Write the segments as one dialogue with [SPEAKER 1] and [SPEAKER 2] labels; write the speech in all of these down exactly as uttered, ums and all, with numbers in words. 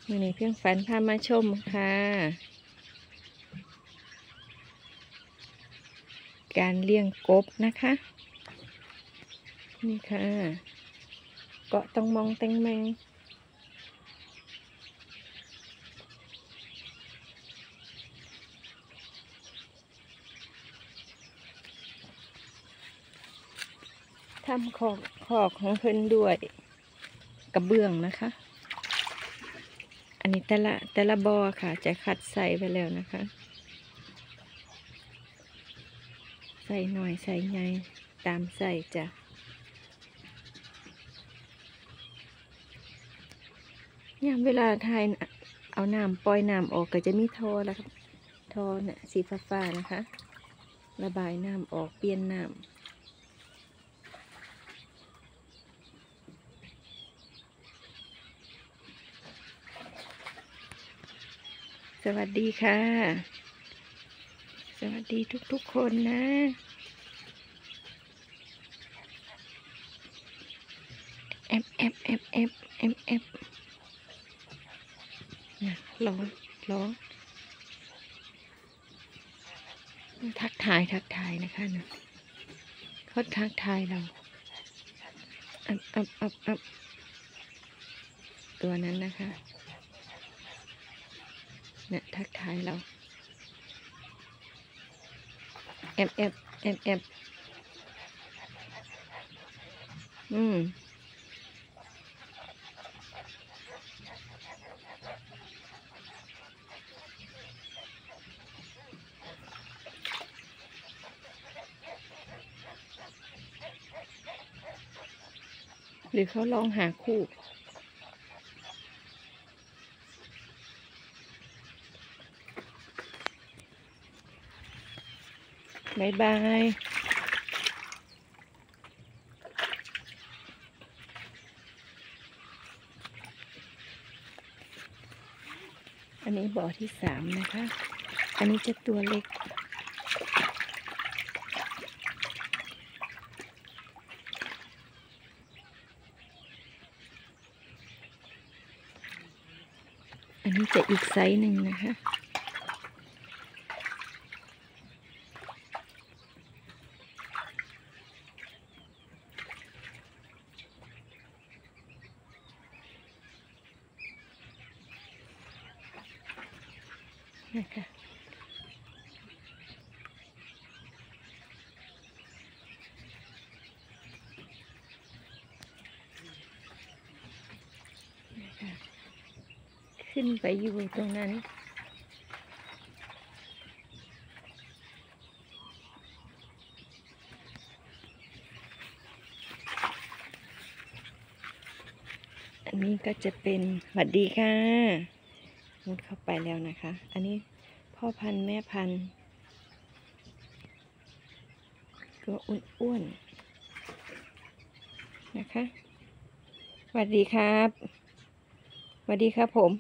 [SPEAKER 1] วันนี้เพียงฝันพามาชมค่ะการเลี้ยงกบนะคะนี่ค่ะเกาะต้องมองแตงแมงทำขอกขอกของเพิ่นด้วยกระเบื้องนะคะอันนี้แต่ละแต่ละบอค่ะจะคัดใส่ไปแล้วนะคะใส่หน่อยใส่ใหญ่ตามใส่จ้ะเนี่ยเวลาทายเอาน้ำปล่อยน้ำออกก็จะมีท่อแล้วครับท่อเนี่ยสีฟ้าๆนะคะระบายน้ำออกเปลี่ยนน้ำสวัสดีค่ะสวัสดีทุกๆคนนะแอปแอปแอปแอปแอปแอปนะร้อนร้อนทักทายทักทายนะคะนะเขาทักทายเราอับอับอับอับตัวนั้นนะคะเนี่ยทักทายเราแอบแอบแอบแอบอืมหรือเขาลองหาคู่บายบายอันนี้บ่อที่สามนะคะอันนี้จะตัวเล็กอันนี้จะอีกไซส์หนึ่งนะคะนะคะขึ้นไปอยู่ตรงนั้นอันนี้ก็จะเป็นสวัสดีค่ะมุดเข้าไปแล้วนะคะอันนี้พ่อพันธุ์แม่พันธุ์ตัวอ้วนๆนะคะสวัสดีครับสวัสดีครับผม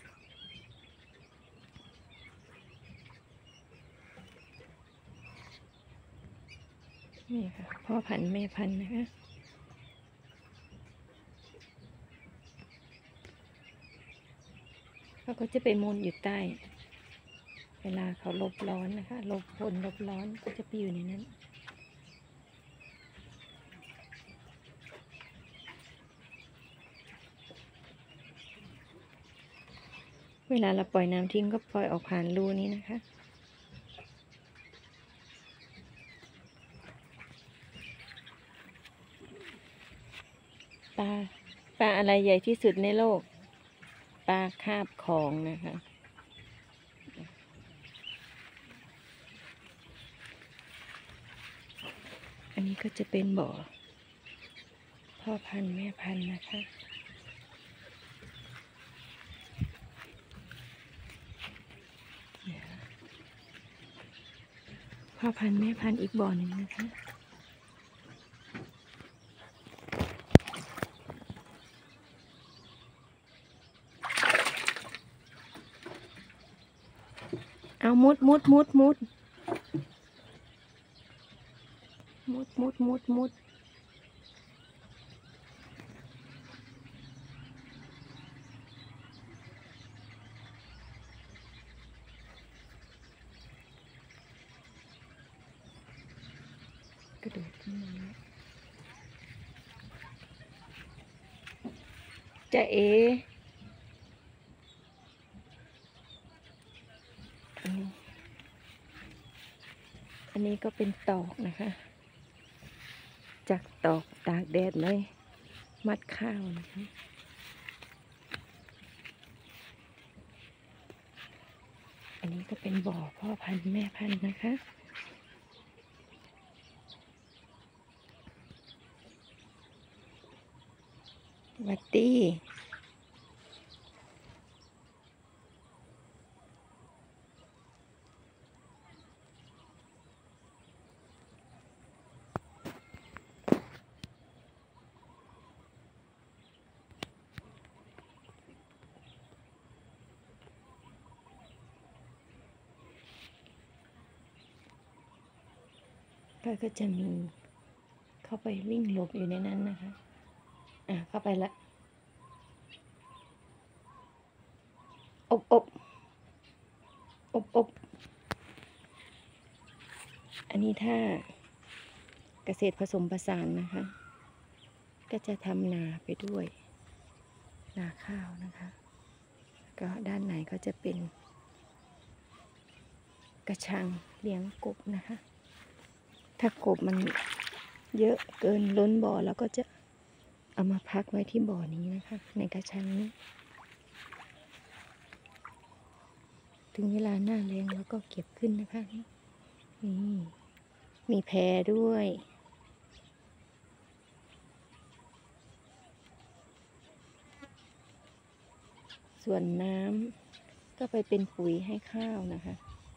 [SPEAKER 1] นี่ค่ะพ่อพันธุ์แม่พันธุ์นะคะเขาก็จะไปมุนอยู่ใต้ เวลาเขาลบร้อนนะคะลบฝนลบร้อนก็จะไปอยู่ในนั้นเวลาเราปล่อยน้ำทิ้งก็ปล่อยออกผ่านรูนี้นะคะปลาปลาอะไรใหญ่ที่สุดในโลกปลาคาบของนะคะอันนี้ก็จะเป็นบ่อพ่อพันธุ์แม่พันธุ์นะคะพ่อพันธุ์แม่พันธุ์อีกบ่อหนึ่งนะคะเอามุดมุดมุดมุดมุดมุดมุดมุดจะเออันนี้อันนี้ก็เป็นตอกนะคะ จากตอกตากแดดเลยมัดข้าวนะคะอันนี้ก็เป็นบ่อพ่อพันธุ์แม่พันธุ์นะคะวัดตี้ก็จะมีเข้าไปวิ่งหลบอยู่ในนั้นนะคะอ่ะเข้าไปละอบอบอบอบอันนี้ถ้าเกษตรผสมผสานนะคะ ก็จะทำนาไปด้วยนาข้าวนะคะ ก็ด้านไหนก็จะเป็นกระชังเลี้ยงกบนะคะ ถ้ากบมันเยอะเกินล้นบ่อแล้วก็จะเอามาพักไว้ที่บ่อนี้นะคะในกระชังนี้ ถึงเวลาหน้าแล้งแล้วก็เก็บขึ้นนะคะนี่มีแพด้วย ส่วนน้ำก็ไปเป็นปุ๋ยให้ข้าวนะคะ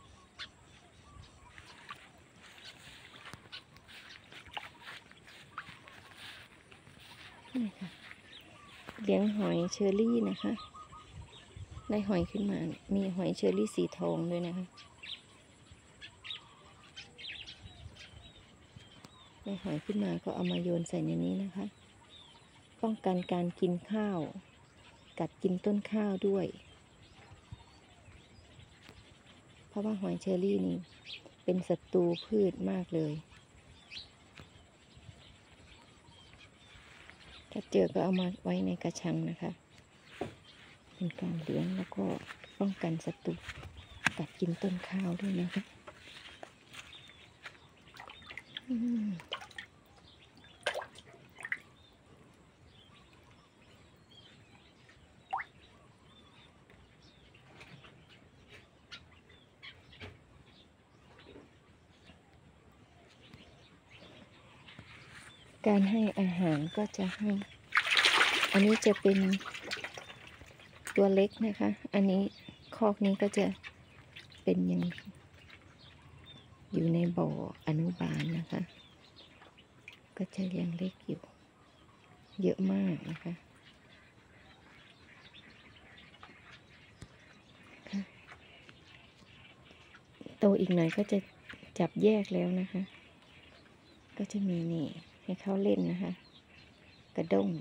[SPEAKER 1] นี่ค่ะเลี้ยงหอยเชอรี่นะคะได้หอยขึ้นมามีหอยเชอรี่สีทองด้วยนะคะได้หอยขึ้นมาก็เอามาโยนใส่ในนี้นะคะป้องกันการกินข้าวกัดกินต้นข้าวด้วยเพราะว่าหอยเชอรี่นี่เป็นศัตรูพืชมากเลยถ้าเจอก็เอามาไว้ในกระชังนะคะเป็นการเลี้ยงแล้วก็ป้องกันศัตรูกัดกินต้นข้าวด้วยนะคะการให้อาหารก็จะให้อันนี้จะเป็นตัวเล็กนะคะอันนี้คอกนี้ก็จะเป็นยังอยู่ในบ่ออนุบาลนะคะก็จะยังเล็กอยู่เยอะมากนะคะโตอีกหน่อยก็จะจับแยกแล้วนะคะก็จะมีนี่ให้เขาเล่นนะคะกระด้ง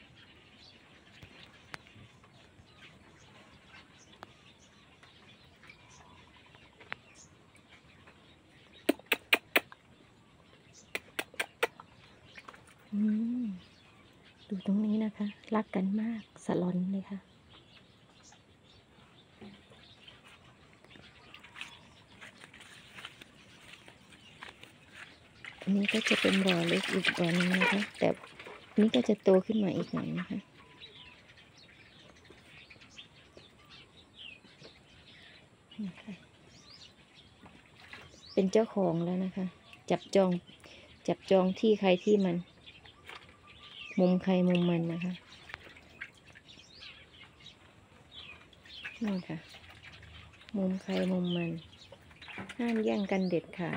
[SPEAKER 1] ดูตรงนี้นะคะรักกันมากสลอนเลยค่ะอันนี้ก็จะเป็นบ่อเล็กอีกบ่อนึงนะคะแต่นี้ก็จะโตขึ้นมาอีกหน่อยนะคะเป็นเจ้าของแล้วนะคะจับจองจับจองที่ใครที่มันมุมใครมุมมันนะคะนี่ค่ะมุมใครมุมมันห้ามแย่งกันเด็ดขาด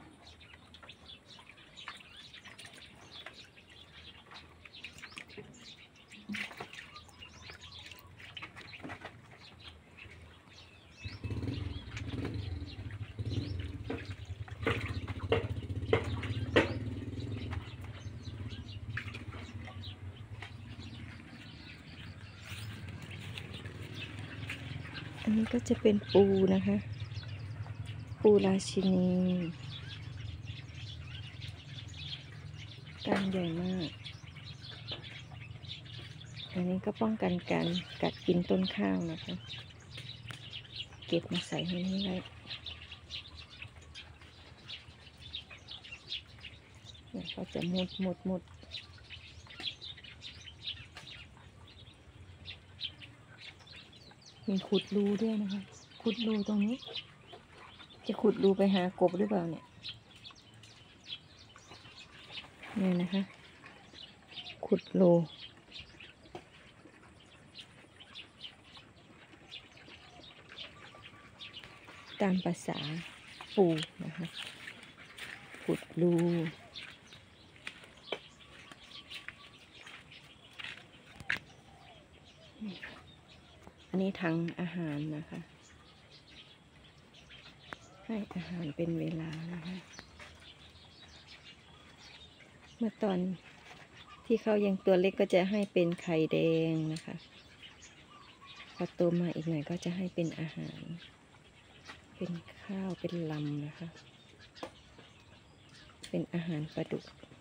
[SPEAKER 1] อันนี้ก็จะเป็นปูนะคะปูราชินีใหญ่มาก อันนี้ก็ป้องกันการกัดกินต้นข้าวนะคะ เก็บมาใส่ให้นี่ไว้เนี่ยก็จะมุดมุดมุดมีขุดรูด้วยนะคะ ขุดรูตรงนี้ จะขุดรูไปหากบหรือเปล่าเนี่ยเนี่ยนะคะ ขุดรูตามภาษาปูนะคะ ขุดรูอันนี้ถังอาหารนะคะ ให้อาหารเป็นเวลานะคะ เมื่อตอนที่เขายังตัวเล็กก็จะให้เป็นไข่แดงนะคะพอโตมาอีกหน่อยก็จะให้เป็นอาหาร เป็นข้าวเป็นลำนะคะ เป็นอาหารปลาดุก